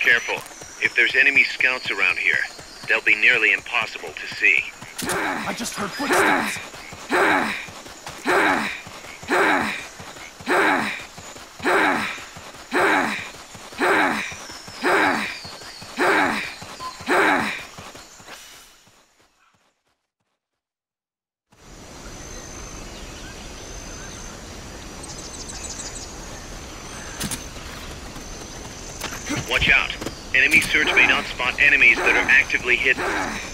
careful. If there's enemy scouts around here, they'll be nearly impossible to see. I just heard footsteps. Watch out. Enemy search may not spot enemies that are actively hidden.